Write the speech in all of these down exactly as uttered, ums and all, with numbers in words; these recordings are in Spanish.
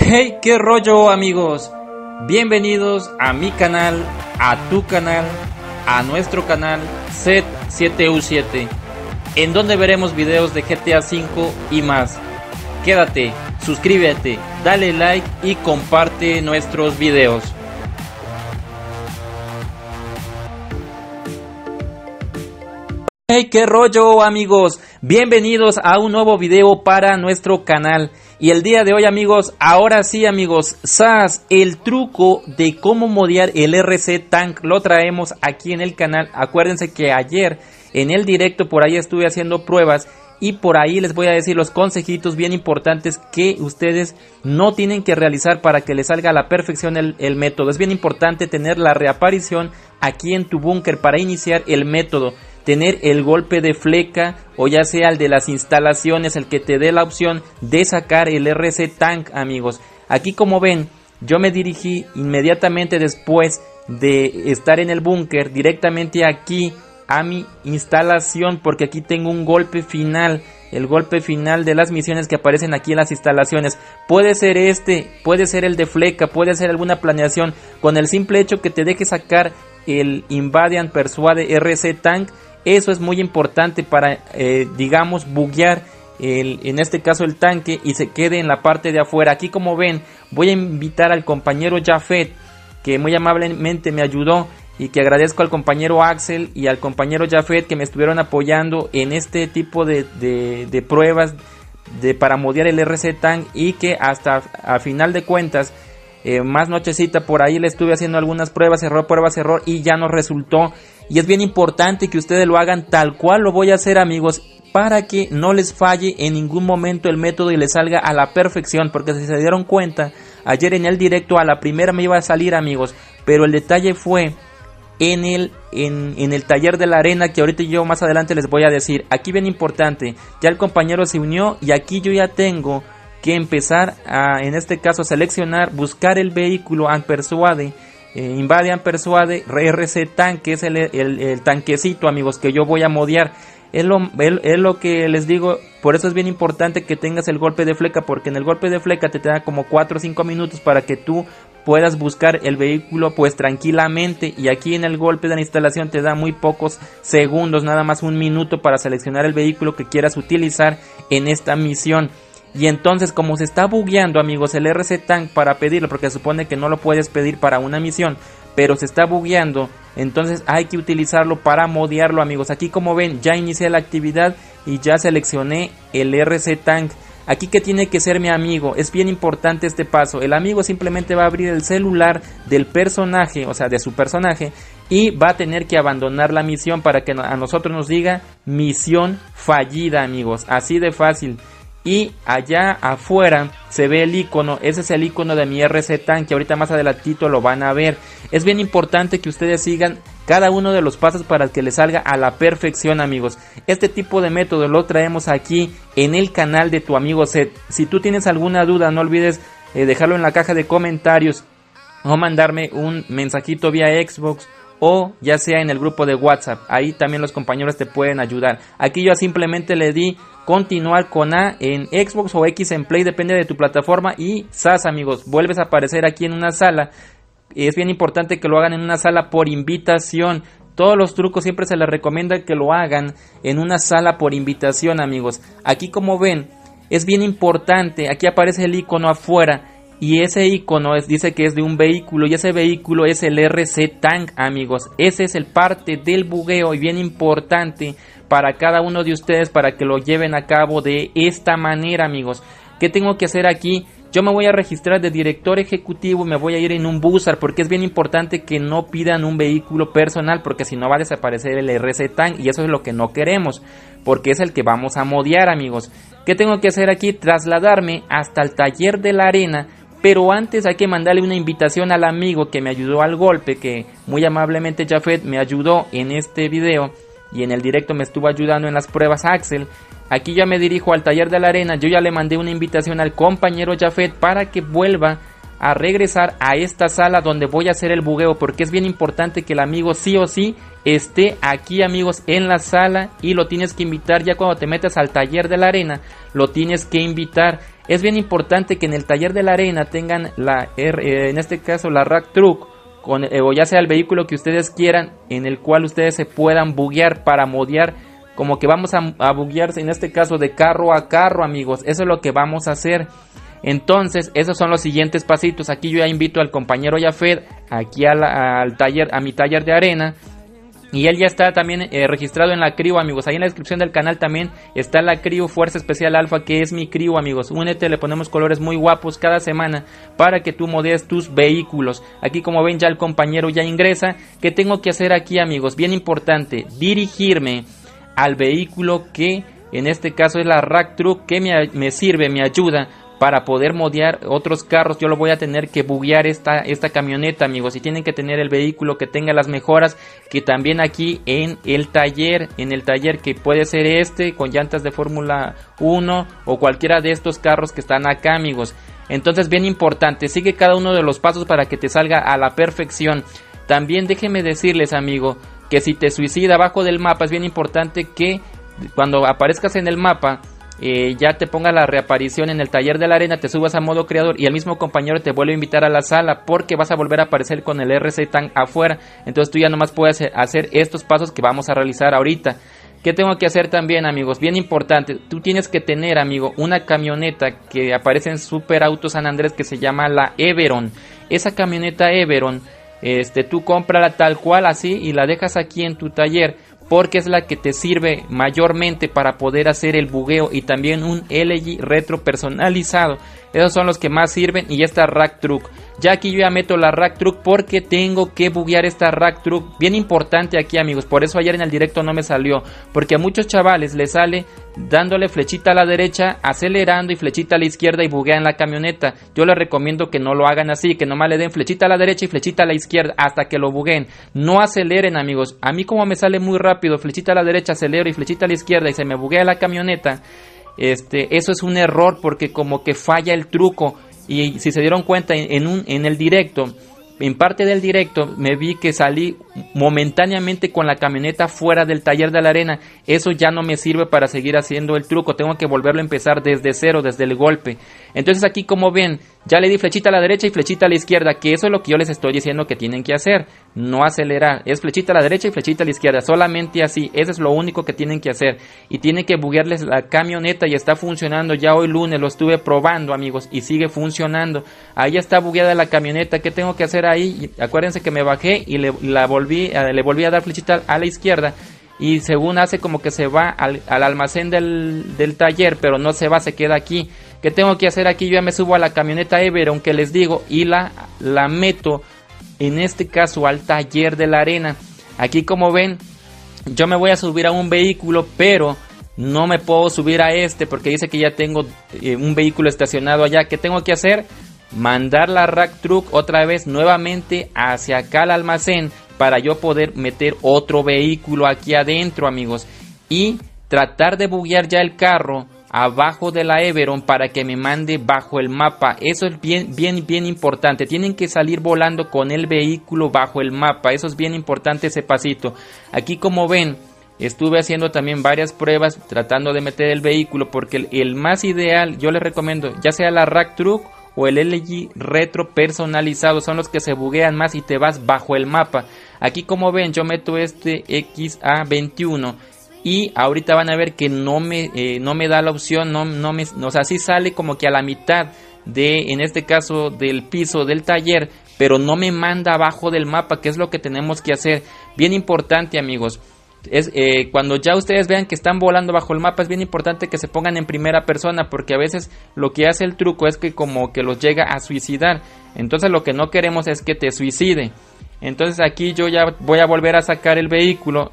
Hey, qué rollo amigos, bienvenidos a mi canal, a tu canal, a nuestro canal Z siete U siete, en donde veremos videos de G T A cinco y más. Quédate, suscríbete, dale like y comparte nuestros videos. Hey, qué rollo amigos, bienvenidos a un nuevo video para nuestro canal. Y el día de hoy amigos, ahora sí amigos, ¡zas! El truco de cómo modear el R C Tank lo traemos aquí en el canal. Acuérdense que ayer en el directo por ahí estuve haciendo pruebas y por ahí les voy a decir los consejitos bien importantes que ustedes no tienen que realizar para que les salga a la perfección el, el método. Es bien importante tener la reaparición aquí en tu búnker para iniciar el método. Tener el golpe de fleca o ya sea el de las instalaciones, el que te dé la opción de sacar el R C Tank amigos. Aquí como ven, yo me dirigí inmediatamente después de estar en el búnker directamente aquí a mi instalación, porque aquí tengo un golpe final, el golpe final de las misiones que aparecen aquí en las instalaciones. Puede ser este, puede ser el de fleca, puede ser alguna planeación. Con el simple hecho que te deje sacar el Invade and Persuade R C Tank, eso es muy importante para, eh, digamos, buguear el, en este caso el tanque y se quede en la parte de afuera. Aquí como ven, voy a invitar al compañero Jafet, que muy amablemente me ayudó, y que agradezco al compañero Axel y al compañero Jafet que me estuvieron apoyando en este tipo de, de, de pruebas de, para modear el R C Tank, y que hasta a final de cuentas, eh, más nochecita por ahí le estuve haciendo algunas pruebas, error, pruebas, error, y ya nos resultó. Y es bien importante que ustedes lo hagan tal cual lo voy a hacer amigos, para que no les falle en ningún momento el método y les salga a la perfección. Porque si se dieron cuenta, ayer en el directo a la primera me iba a salir amigos, pero el detalle fue en el, en, en el taller de la arena, que ahorita yo más adelante les voy a decir. Aquí bien importante, ya el compañero se unió y aquí yo ya tengo que empezar a, en este caso, seleccionar, buscar el vehículo and Persuade, eh, Invade and Persuade R C Tank, que es el, el, el tanquecito amigos que yo voy a modear. Es lo, es, es lo que les digo, por eso es bien importante que tengas el golpe de fleca, porque en el golpe de fleca te, te da como cuatro o cinco minutos para que tú puedas buscar el vehículo pues tranquilamente, y aquí en el golpe de la instalación te da muy pocos segundos, nada más un minuto para seleccionar el vehículo que quieras utilizar en esta misión. Y entonces, como se está bugueando amigos el R C Tank para pedirlo, porque se supone que no lo puedes pedir para una misión, pero se está bugueando, entonces hay que utilizarlo para modearlo amigos. Aquí como ven, ya inicié la actividad y ya seleccioné el R C Tank. Aquí que tiene que ser mi amigo, es bien importante este paso. El amigo simplemente va a abrir el celular del personaje, o sea de su personaje, y va a tener que abandonar la misión para que a nosotros nos diga misión fallida amigos, así de fácil. Y allá afuera se ve el icono, ese es el icono de mi R C Tank, que ahorita más adelantito lo van a ver. Es bien importante que ustedes sigan cada uno de los pasos para que les salga a la perfección amigos. Este tipo de método lo traemos aquí en el canal de tu amigo Zed. Si tú tienes alguna duda, no olvides eh, dejarlo en la caja de comentarios o mandarme un mensajito vía Xbox, o ya sea en el grupo de WhatsApp. Ahí también los compañeros te pueden ayudar. Aquí yo simplemente le di continuar con A en Xbox o X en Play, depende de tu plataforma, y ¡zas! Amigos, vuelves a aparecer aquí en una sala. Es bien importante que lo hagan en una sala por invitación. Todos los trucos siempre se les recomienda que lo hagan en una sala por invitación amigos. Aquí como ven, es bien importante, aquí aparece el icono afuera, y ese icono es, dice que es de un vehículo, y ese vehículo es el R C Tank amigos. Ese es el parte del bugueo, y bien importante para cada uno de ustedes para que lo lleven a cabo de esta manera amigos. ¿Qué tengo que hacer aquí? Yo me voy a registrar de director ejecutivo, me voy a ir en un buzzer, porque es bien importante que no pidan un vehículo personal, porque si no va a desaparecer el R C Tank, y eso es lo que no queremos, porque es el que vamos a modear amigos. ¿Qué tengo que hacer aquí? Trasladarme hasta el taller de la arena. Pero antes hay que mandarle una invitación al amigo que me ayudó al golpe, que muy amablemente Jafet me ayudó en este video y en el directo me estuvo ayudando en las pruebas Axel. Aquí ya me dirijo al taller de la arena, yo ya le mandé una invitación al compañero Jafet para que vuelva a regresar a esta sala donde voy a hacer el bugueo, porque es bien importante que el amigo sí o sí esté aquí amigos en la sala, y lo tienes que invitar ya cuando te metas al taller de la arena, lo tienes que invitar. Es bien importante que en el taller de la arena tengan la R, en este caso la Rack Truck, con, eh, o ya sea el vehículo que ustedes quieran, en el cual ustedes se puedan buguear para modear, como que vamos a, a buguearse en este caso de carro a carro, amigos. Eso es lo que vamos a hacer. Entonces esos son los siguientes pasitos. Aquí yo ya invito al compañero Yafet aquí a la, al taller, a mi taller de arena. Y él ya está también eh, registrado en la crew, amigos. Ahí en la descripción del canal también está la crew Fuerza Especial Alfa, que es mi crew, amigos. Únete, le ponemos colores muy guapos cada semana para que tú modees tus vehículos. Aquí, como ven, ya el compañero ya ingresa. ¿Qué tengo que hacer aquí, amigos? Bien importante, dirigirme al vehículo que en este caso es la Rack Truck, que me, me sirve, me ayuda para poder modear otros carros. Yo lo voy a tener que buguear esta, esta camioneta, amigos, y tienen que tener el vehículo que tenga las mejoras, que también aquí en el taller, en el taller que puede ser este, con llantas de Fórmula uno o cualquiera de estos carros que están acá, amigos. Entonces, bien importante, sigue cada uno de los pasos para que te salga a la perfección. También déjenme decirles, amigo, que si te suicida abajo del mapa, es bien importante que cuando aparezcas en el mapa, Eh, ya te ponga la reaparición en el taller de la arena, te subas a modo creador y el mismo compañero te vuelve a invitar a la sala, porque vas a volver a aparecer con el R C Tank afuera. Entonces tú ya nomás puedes hacer estos pasos que vamos a realizar ahorita. ¿Qué tengo que hacer también, amigos? Bien importante, tú tienes que tener, amigo, una camioneta que aparece en Super Auto San Andrés, que se llama la Everon. Esa camioneta Everon, este, tú cómprala tal cual así y la dejas aquí en tu taller, porque es la que te sirve mayormente para poder hacer el bugueo, y también un L G retro personalizado. Esos son los que más sirven, y esta Rack Truck. Ya aquí yo ya meto la Rack Truck porque tengo que buguear esta Rack Truck. Bien importante aquí, amigos, por eso ayer en el directo no me salió, porque a muchos chavales les sale dándole flechita a la derecha, acelerando, y flechita a la izquierda y buguean la camioneta. Yo les recomiendo que no lo hagan así, que nomás le den flechita a la derecha y flechita a la izquierda hasta que lo bugueen. No aceleren, amigos. A mí, como me sale muy rápido, flechita a la derecha, acelero, y flechita a la izquierda, y se me buguea la camioneta, este, eso es un error, porque como que falla el truco. Y si se dieron cuenta en, en, un, en el directo, en parte del directo me vi que salí momentáneamente con la camioneta fuera del taller de la arena. Eso ya no me sirve para seguir haciendo el truco, tengo que volverlo a empezar desde cero, desde el golpe. Entonces aquí, como ven, ya le di flechita a la derecha y flechita a la izquierda, que eso es lo que yo les estoy diciendo que tienen que hacer. No acelerar, es flechita a la derecha y flechita a la izquierda, solamente así. Eso es lo único que tienen que hacer. Y tienen que buguearles la camioneta, y está funcionando. Ya hoy lunes lo estuve probando, amigos, y sigue funcionando. Ahí está bugueada la camioneta. ¿Qué tengo que hacer ahí? Acuérdense que me bajé y le, la volví, le volví a dar flechita a la izquierda, y según hace como que se va al, al almacén del, del taller, pero no se va, se queda aquí. ¿Qué tengo que hacer aquí? Yo ya me subo a la camioneta Everon, que les digo, y la, la meto en este caso al taller de la arena. Aquí, como ven, yo me voy a subir a un vehículo, pero no me puedo subir a este porque dice que ya tengo eh, un vehículo estacionado allá. ¿Qué tengo que hacer? Mandar la Rack Truck otra vez nuevamente hacia acá al almacén, para yo poder meter otro vehículo aquí adentro, amigos, y tratar de buguear ya el carro abajo de la Everon para que me mande bajo el mapa. Eso es bien, bien, bien importante. Tienen que salir volando con el vehículo bajo el mapa. Eso es bien importante, ese pasito. Aquí, como ven, estuve haciendo también varias pruebas tratando de meter el vehículo, porque el, el más ideal, yo les recomiendo, ya sea la Rack Truck o el L G retro personalizado, son los que se buguean más y te vas bajo el mapa. Aquí, como ven, yo meto este X A veintiuno y ahorita van a ver que no me, eh, no me da la opción, no, no me, o sea, sí sale como que a la mitad de, en este caso, del piso del taller, pero no me manda abajo del mapa, que es lo que tenemos que hacer. Bien importante, amigos. Es, eh, cuando ya ustedes vean que están volando bajo el mapa, es bien importante que se pongan en primera persona, porque a veces lo que hace el truco es que como que los llega a suicidar. Entonces lo que no queremos es que te suicide. Entonces aquí yo ya voy a volver a sacar el vehículo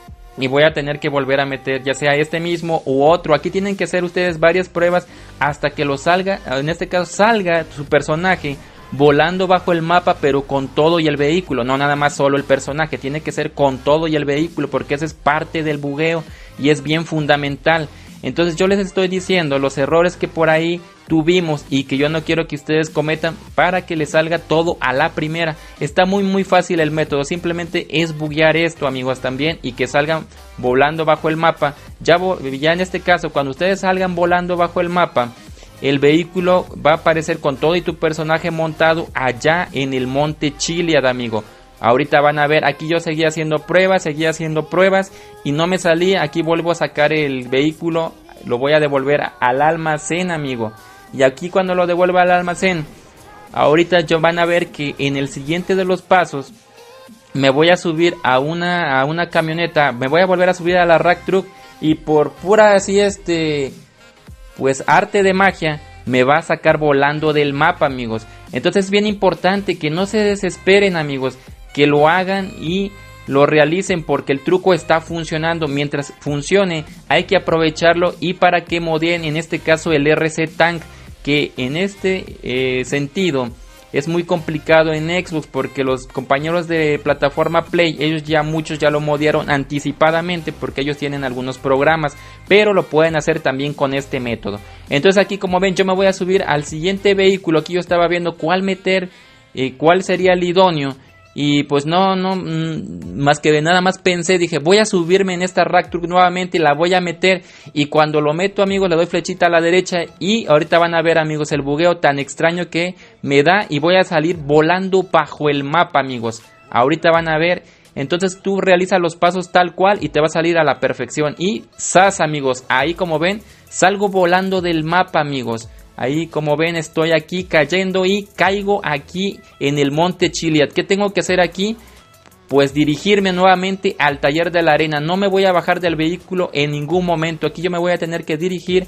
y voy a tener que volver a meter ya sea este mismo u otro. Aquí tienen que hacer ustedes varias pruebas hasta que lo salga, en este caso salga su personaje volando bajo el mapa, pero con todo y el vehículo, no nada más solo el personaje, tiene que ser con todo y el vehículo, porque eso es parte del bugueo y es bien fundamental. Entonces yo les estoy diciendo los errores que por ahí tuvimos y que yo no quiero que ustedes cometan, para que les salga todo a la primera. Está muy muy fácil el método, simplemente es buguear esto, amigos, también, y que salgan volando bajo el mapa. Ya, ya en este caso, cuando ustedes salgan volando bajo el mapa, el vehículo va a aparecer con todo y tu personaje montado allá en el monte Chiliad, amigo. Ahorita van a ver, aquí yo seguía haciendo pruebas, seguía haciendo pruebas y no me salía. Aquí vuelvo a sacar el vehículo, lo voy a devolver al almacén, amigo. Y aquí cuando lo devuelva al almacén, ahorita yo van a ver que en el siguiente de los pasos me voy a subir a una, a una camioneta, me voy a volver a subir a la Rack Truck y por pura así este, pues arte de magia, me va a sacar volando del mapa, amigos. Entonces es bien importante que no se desesperen, amigos, que lo hagan y lo realicen porque el truco está funcionando. Mientras funcione hay que aprovecharlo y para que modeen en este caso el R C Tank, que en este eh, sentido es muy complicado en Xbox porque los compañeros de plataforma Play, ellos ya muchos ya lo modearon anticipadamente porque ellos tienen algunos programas, pero lo pueden hacer también con este método. Entonces aquí, como ven, yo me voy a subir al siguiente vehículo. Aquí yo estaba viendo cuál meter, eh, cuál sería el idóneo. Y pues no, no, mmm, más que de nada más pensé, dije, voy a subirme en esta Rack Truck nuevamente y la voy a meter. Y cuando lo meto, amigos, le doy flechita a la derecha y ahorita van a ver, amigos, el bugueo tan extraño que me da y voy a salir volando bajo el mapa, amigos. Ahorita van a ver, entonces tú realizas los pasos tal cual y te va a salir a la perfección. Y ¡zas!, amigos, ahí como ven, salgo volando del mapa, amigos. Ahí como ven estoy aquí cayendo y caigo aquí en el monte Chiliad. ¿Qué tengo que hacer aquí? Pues dirigirme nuevamente al taller de la arena. No me voy a bajar del vehículo en ningún momento. Aquí yo me voy a tener que dirigir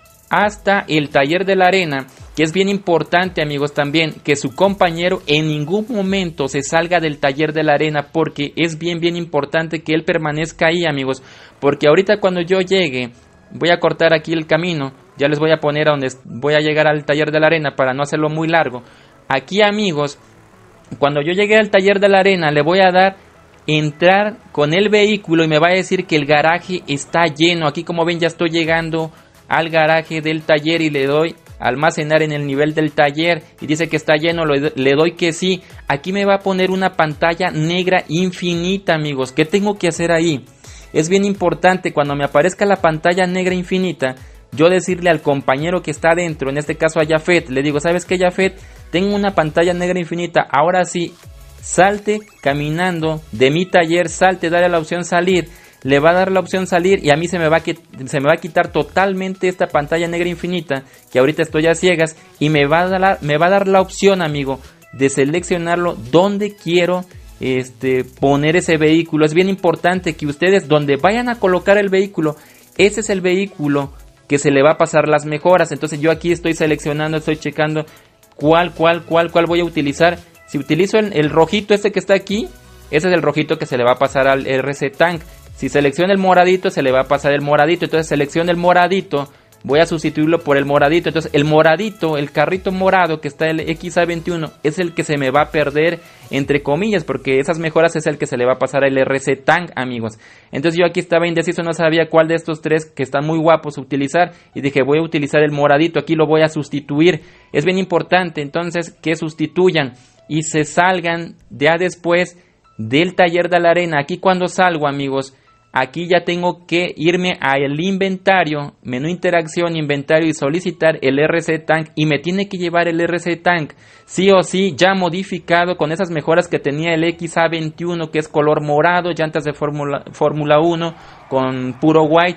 hasta el taller de la arena, que es bien importante, amigos, también que su compañero en ningún momento se salga del taller de la arena, porque es bien bien importante que él permanezca ahí, amigos, porque ahorita cuando yo llegue, voy a cortar aquí el camino. Ya les voy a poner a donde voy a llegar al taller de la arena para no hacerlo muy largo. Aquí, amigos, cuando yo llegue al taller de la arena, le voy a dar entrar con el vehículo y me va a decir que el garaje está lleno. Aquí, como ven, ya estoy llegando al garaje del taller y le doy almacenar en el nivel del taller y dice que está lleno, le doy que sí. Aquí me va a poner una pantalla negra infinita, amigos. ¿Qué tengo que hacer ahí? Es bien importante cuando me aparezca la pantalla negra infinita, yo decirle al compañero que está adentro, en este caso a Jafet, le digo, ¿sabes qué, Jafet? Tengo una pantalla negra infinita, ahora sí, salte caminando de mi taller, salte, dale la opción salir, le va a dar la opción salir y a mí se me va a, se me va a quitar totalmente esta pantalla negra infinita, que ahorita estoy a ciegas, y me va a dar, me va a dar la opción, amigo, de seleccionarlo donde quiero este, poner ese vehículo. Es bien importante que ustedes, donde vayan a colocar el vehículo, ese es el vehículo que se le va a pasar las mejoras. Entonces yo aquí estoy seleccionando, estoy checando cuál, cuál, cuál, cuál voy a utilizar. Si utilizo el, el rojito este que está aquí, ese es el rojito que se le va a pasar al R C Tank. Si selecciono el moradito, se le va a pasar el moradito. Entonces selecciono el moradito, voy a sustituirlo por el moradito. Entonces el moradito, el carrito morado que está el X A veintiuno, es el que se me va a perder, entre comillas, porque esas mejoras es el que se le va a pasar al R C Tank, amigos. Entonces yo aquí estaba indeciso, no sabía cuál de estos tres que están muy guapos utilizar, y dije, voy a utilizar el moradito, aquí lo voy a sustituir. Es bien importante entonces que sustituyan y se salgan ya después del taller de la arena. Aquí cuando salgo, amigos, aquí ya tengo que irme al inventario, menú interacción, inventario y solicitar el R C Tank, y me tiene que llevar el R C Tank sí o sí ya modificado con esas mejoras que tenía el X A veintiuno, que es color morado, llantas de Fórmula Fórmula uno con puro white.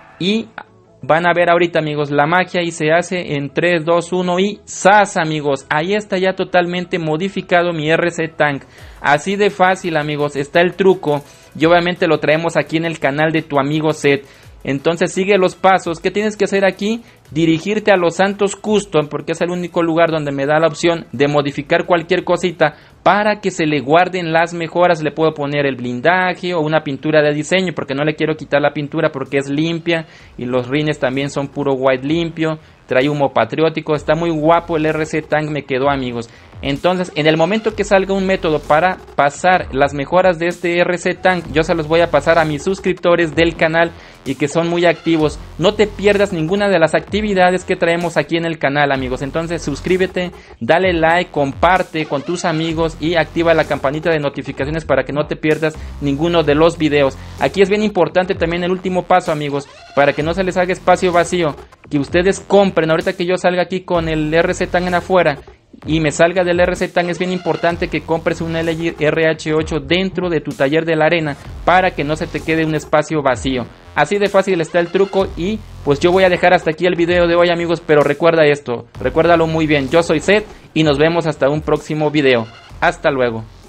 Y van a ver ahorita, amigos, la magia, y se hace en tres, dos, uno y ¡zas!, amigos. Ahí está ya totalmente modificado mi R C Tank. Así de fácil, amigos, está el truco. Y obviamente lo traemos aquí en el canal de tu amigo Seth. Entonces sigue los pasos. ¿Qué tienes que hacer aquí? Dirigirte a Los Santos Custom, porque es el único lugar donde me da la opción de modificar cualquier cosita para que se le guarden las mejoras. Le puedo poner el blindaje o una pintura de diseño, porque no le quiero quitar la pintura porque es limpia, y los rines también son puro white limpio. Trae humo patriótico, está muy guapo el R C Tank, me quedó, amigos. Entonces, en el momento que salga un método para pasar las mejoras de este R C Tank, yo se los voy a pasar a mis suscriptores del canal y que son muy activos. No te pierdas ninguna de las actividades que traemos aquí en el canal, amigos. Entonces, suscríbete, dale like, comparte con tus amigos y activa la campanita de notificaciones para que no te pierdas ninguno de los videos. Aquí es bien importante también el último paso, amigos, para que no se les haga espacio vacío. que ustedes compren. Ahorita que yo salga aquí con el R C Tan en afuera y me salga del R C Tan, es bien importante que compres un L G R H ocho dentro de tu taller de la arena para que no se te quede un espacio vacío. Así de fácil está el truco. Y pues yo voy a dejar hasta aquí el video de hoy, amigos, pero recuerda esto, recuérdalo muy bien. Yo soy Seth y nos vemos hasta un próximo video. Hasta luego.